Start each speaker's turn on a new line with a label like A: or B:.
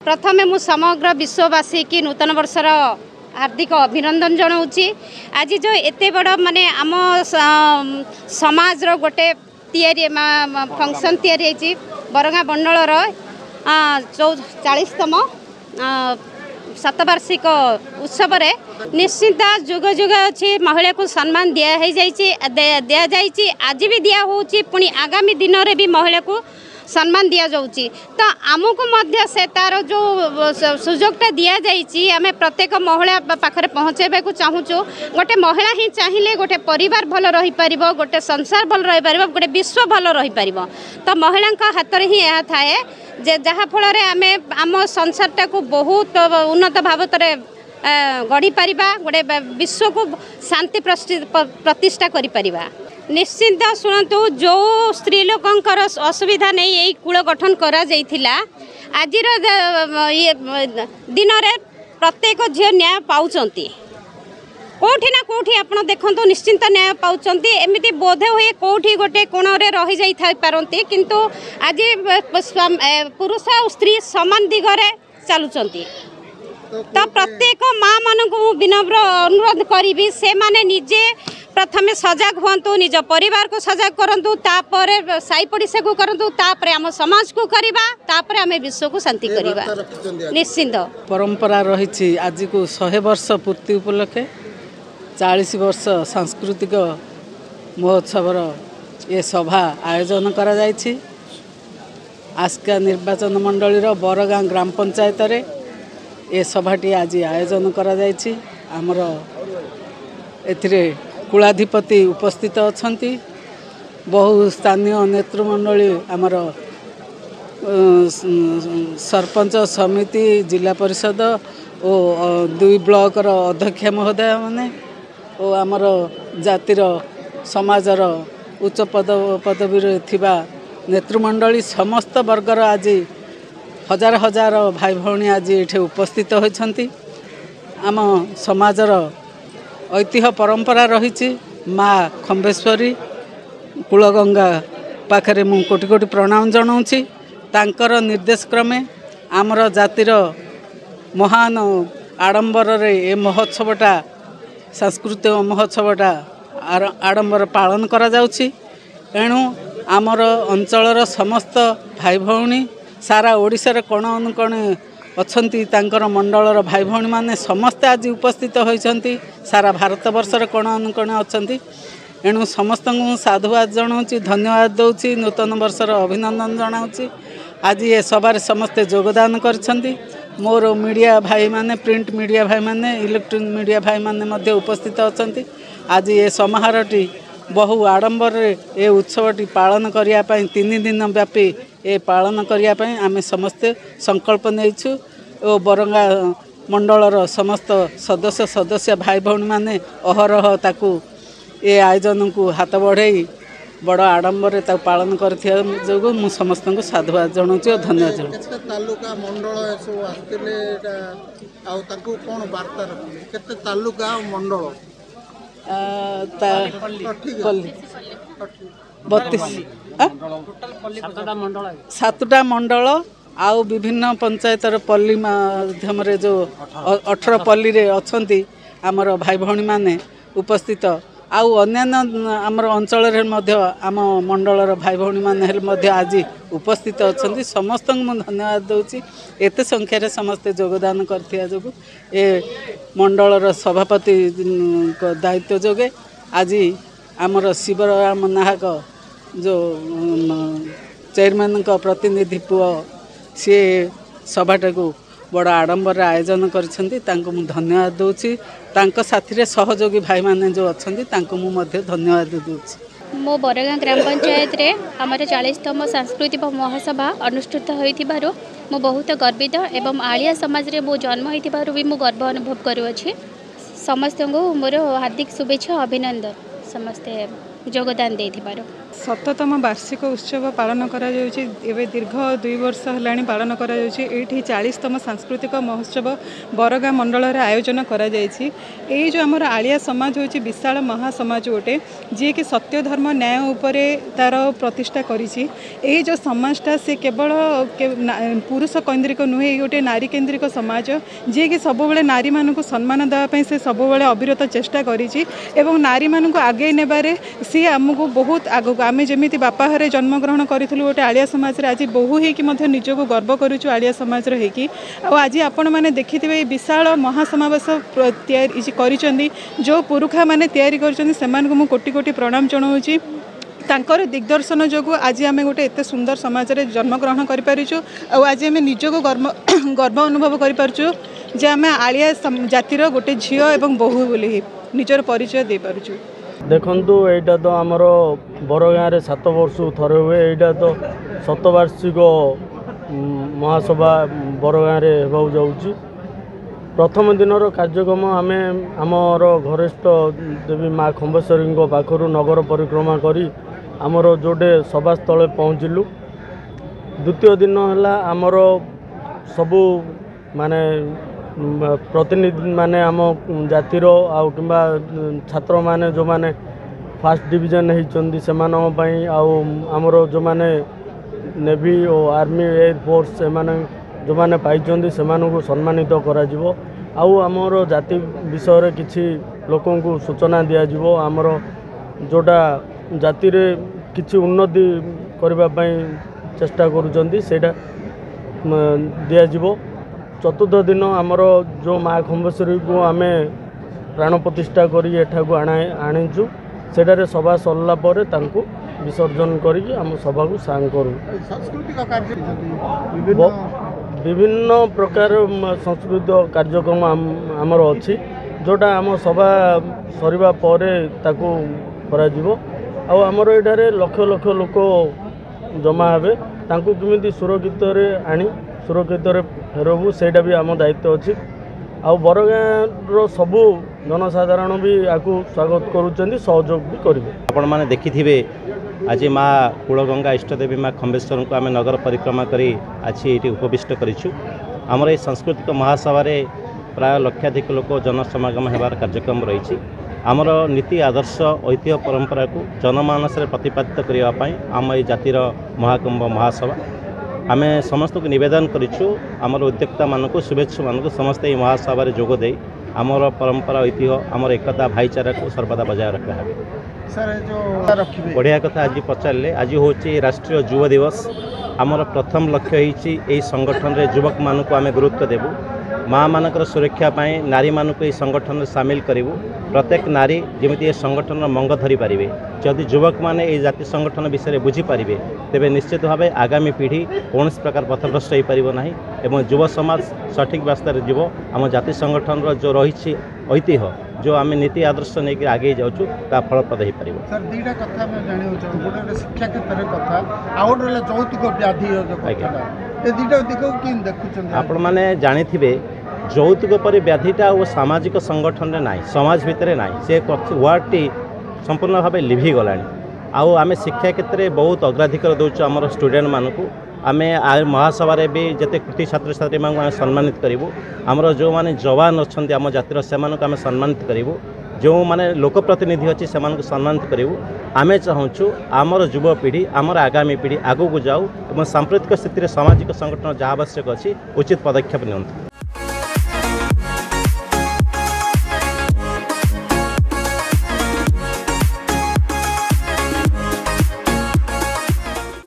A: प्रथमे मु समग्र विश्ववासी की नूतन वर्षर हार्दिक अभिनंदन जनाऊँगी। आज जो एते बड़ माने आम समाज रो गोटे तैयारी फंक्शन तैयारी बरगा मंडलर 40तम शतवार्षिक उत्सव निश्चिंत जुग जुग अच्छी महिला को सम्मान दिया जाइए आज भी दिया होची पुणी आगामी दिन में भी महिला को सम्मान दिया जाउची। तो आमको मध्य से तार जो सुजोगटा दिया जाइए आम प्रत्येक महिला पाखरे पहुँचेबा को चाहूँ। गोटे महिला ही चाहिए गोटे परिवार भल रही पार गोटे संसार भल रही पार गोटे विश्व भल रही पार। तो महिला हाथ में ही यह थाए जे जहाँ फल आम संसारटा को बहुत उन्नत भावरे गढ़ी पारिबा गोटे विश्व को शांति प्रतिष्ठा करि परिबा। निश्चिंत शुणु जो स्त्री लोकंकर असुविधा नहीं यही कूल गठन करा जाइथिला आज दिन में प्रत्येक झील न्याय पाउचंती कोठी ना कोठी आपण देखंतु निश्चिंत न्याय पाउचंती एमिति बोधे हुए कोठी गोटे कोण रे रही जाई थाई पारंती किंतु आज पुरुष और स्त्री समान दिगरे चलुचंती। तो प्रत्येक माँ मान को विनम्र अनुरोध करी से माने निजे प्रथमे सजग हूँ निज परिवार को सजग करूँ तापर साई पड़िशा को करूँ तापर आम समाज को करवा तापर आम विश्व को शांति करवा। निश्चिंत
B: परंपरा रही आज को 100 वर्ष पूर्ति उपलक्षे 40 वर्ष सांस्कृतिक महोत्सवर ये सभा आयोजन करा जायछि। आस्का निर्वाचन मंडलीर बरगाँ ग्राम पंचायत रे ये सभाटी आज आयोजन करा जायछि। आमर एथिरे कुलाधिपति उपस्थित अछंती बहु स्थानीय नेतृमंडली आमर सरपंच समिति जिला परिषद और 2 ब्लॉकर अध्यक्ष महोदय माने और आमर जातिर समाजर उच्च पदवी थिबा नेतृमंडली समस्त वर्गर आज हजार हजार भाई भौणी आज ये उपस्थित होती। आम समाजर ऐतिह्य परंपरा रही माँ खंबेश्वरी कूलगंगा पाखरे मु कोटि कोटि प्रणाम जनाऊँगी। तांकर निर्देश क्रमे आमर जातिर महान आडंबर ए महोत्सवटा सांस्कृतिक महोत्सवटा आडंबर पालन करा जाउछि। एणु आमर अंचलर समस्त भाई भौणी सारा ओडिशार कोण अनुकोण अच्छी तांकर मंडलर भाई भौणी माने समस्ते आज उपस्थित होइछंती। सारा भारत वर्षर कोण अनुकोण अच्छी एणु समस्त साधुवाद जनाऊँगी धन्यवाद दौची नूतन वर्षर अभिनंदन जनाऊँगी। आज ये सभार समस्ते योगदान करछंती। मोर मीडिया भाई माने प्रिंट मीडिया भाई माने इलेक्ट्रॉनिक मीडिया भाई माने मध्य उपस्थित अच्छी। आज ये समारोहटी बहु आडंबर ए उत्सवटी पालन करिया पई 3 दिन व्यापी ए पालन करिया पई आमे समस्ते संकल्प नेइछु ओ बरंगा मंडलर समस्त सदस्य भाई भौणी माने अहरह ताकू ए आयोजन को हाथ बढ़ाई बड़ आडंबर ताकू पालन करथिया जोगु मु समस्त को साधुवाद जनाउछि और धन्यवाद जनाउछि।
C: तालुका मंडल सब आस्तिले आ ताकू कोन वार्ता रखि केते तालुका मंडल
B: 7टा मंडल आउ विभिन्न पंचायतर पल्ली माध्यम जो 18 पल्ली रे अछंती आमर भाई भौणी माने उपस्थित आउ अन्यान्य आमर अंचल रे मध्य आम मंडलर भाई भौणी माने मध्य आज उपस्थित अछंती। समस्त को धन्यवाद दउची एते संख्या रे समस्ते योगदान करथिया जोगु ए मंडलर सभापति दायित्व जोगे आज आमर शिवराम नाहक जो चेयरमैन का प्रतिनिधि पुओ सी सभाटा को बड़ आडंबर आयोजन करछंती तांको मु धन्यवाद दउची। तांको साथी रे सहयोगी भाई माने जो अछंती तांको मु मध्ये धन्यवाद दउची।
D: मो बरगाँ ग्राम पंचायत रे हमर 40तम सांस्कृतिक महोत्सव अनुष्ठित होइथिबारु मु बहुत गर्वित एवं आलिया समाज रे मो जन्म होइथिबारु भी मु गर्व अनुभव करूअछि। समस्त को मोर हार्दिक शुभेच्छा अभिनंदन समस्ते। योगदान देथिबारो।
E: 17तम वार्षिक उत्सव पालन करा जाउछि। एबे दीर्घ 2 वर्ष हलाणी पालन करा जाउछि। एठी 40तम सांस्कृतिक महोत्सव बरगा मंडल रे आयोजन करा जाइछि। एई जो हमर आलिया समाज होछि विशाल महासमाज गोटे जे कि सत्य धर्म न्याय उपरे तार प्रतिष्ठा करिछि। एई जो समाजटा से केवल पुरुष केन्द्रिक नुहे, गोटे नारी केन्द्रिक समाज जे कि सब बेले नारी मानकु सम्मान देवा पई से सब बेले अविरत चेष्टा करिछि एवं नारी मानकु आगे नेबारे सी हमकु बहुत आगु आमे जेमिति बापा घरे जन्मग्रहण करिथिलु गोटे आलिया समाज रे आज बहु हेकि मध्य निजको गर्व करूछु आलिया समाज रे हेकि। आ आज आपण माने देखिथिबे विशाल महासमावेश तयारी करिसंदी जो पुरुखा माने तयारी करिसंदी सेमानकु मु कोटि कोटि प्रणाम जणाउछि। तांकर दिग्दर्शन जोगु आज आमे गोटे एते सुंदर समाज रे जन्मग्रहण करि पारिछु। आ आज आमे निजको गर्व अनुभव करि पारछु जे आमे आलिया जातिर गोटे झियो एवं बहु बोली निजर परिचय दे पारछु।
F: देखु एटा तो आमर बरगाँ 7 वर्ष थरे हुए। एटा तो 7 वार्षिक महासभा बरगाँ होगा जाऊँगी। प्रथम दिनर कार्यक्रम आमे आमर घनिष्ठ देवी माँ खम्बेश्वरी पाखर नगर परिक्रमा करी आमर जोटे सभास्थल पहुँचलु। द्वितीय दिन है आमर सबू माने प्रतिनिधि माने आम जातिर आउ किंबा छात्र माने जो माने फर्स्ट डिवीजन होती से आमर जो माने नेवी और आर्मी एयरफोर्स से जो माने पाइछन्ति से सम्मानित करा जिवो। आउ आमर जाति विषय किछि लोकों को सूचना दिया जिवो। आमर जोटा जाति रे किछि उन्नति करबा पई चेष्टा करूछन्ति सेटा दिया जिवो। चतुर्थ दिन आमर जो माँ खम्बेश्वरी को आमे प्राण प्रतिष्ठा करी एठाकू आनीचु। सेठारे सभा सरला परे तांकू विसर्जन करी आम सभा को सांग करूँ। विभिन्न प्रकार सांस्कृतिक कार्यक्रम आमर अच्छी जोटा आम सभा सरिबा परे ताकू करा जिवो। आउ आमर एठारे लक्ष लक्ष लोक जमा हेबे तांकू किमिति सुरक्षित रे आनी सुरक्षित फेरबू सेटा भी आम दायित्व अच्छी। आउ बरगाँ सबू जनसाधारण भी आपको स्वागत करुँच सहयोग भी करेंगे।
G: आपण मैंने देखिथे आज माँ कूलगंगा इष्टदेवी माँ खम्बेश्वर को आम नगर परिक्रमा करी आज ये उपविष्ट करूँ। आमर ये सांस्कृतिक महासभा प्राय लक्षाधिक लोक जनसमागम होबार कार्यक्रम रही। आमर नीति आदर्श ऐतिह्य परंपरा को जनमानस प्रतिपादित करने आम ये जातिर महाकुंभ महासभा आमे समस्त को निवेदन करिछु। आमर उद्योक्ता मानक शुभेच्छु मानक समस्त ये महासभा जोग दे आमर परंपरा ऐतिह्य आमर एकता भाईचारा को सर्वदा बजाय रखा है। बढ़िया कथा आज पचारे। आज हूँ राष्ट्रीय युवा दिवस। आमर प्रथम लक्ष्य होती संगठन रे युवक मानक आमे गुरुत्व देबू। माँ मानकर सुरक्षा पाए नारी मानक ये संगठन में सामिल करूँ। प्रत्येक नारी जमी संगठन मंग धरी पारे। जदि युवक मैंने ये जाति संगठन विषय बुझीपारे तेरे निश्चित भाव आगामी पीढ़ी कौन प्रकार पथभ्रष्ट हो पार ना एवं युव समाज सठिक रास्तार जीव। आम जाति संगठन जो रही ऐतिह्य जो आम नीति आदर्श नहीं आगे जाऊँ ता फलप्रद हो पार।
C: सर दुईटा कथा गोटे शिक्षा क्षेत्र में कथा आउ गोटे जौतुक व्याधि दुईटा दिग कि देखुं
G: आपण मैंने जानी जौतुक पर व्याधिटा वो सामाजिक संगठन में ना समाज भितर ना से वार्डटी संपूर्ण भाव लिभिगला। आउ आम शिक्षा क्षेत्र में बहुत अग्राधिकार दौचु आमर स्टूडेंट मानक। आम महासभा भी जिते कृति छात्र छात्री मानक सम्मानित करूँ। आमर जो मैंने जवान अच्छा आम जातिर से आम सम्मानित करूँ। जो माने लोकप्रतिनिधि अच्छी से सम्मानित करूँ। आमे चाहूँ आमर युवपीढ़ी आमर आगामी पीढ़ी आगू को जाऊ और सांप्रतिक स्थिति सामाजिक संगठन जहाँ आवश्यक अच्छी उचित पदक्षेप नियंतु।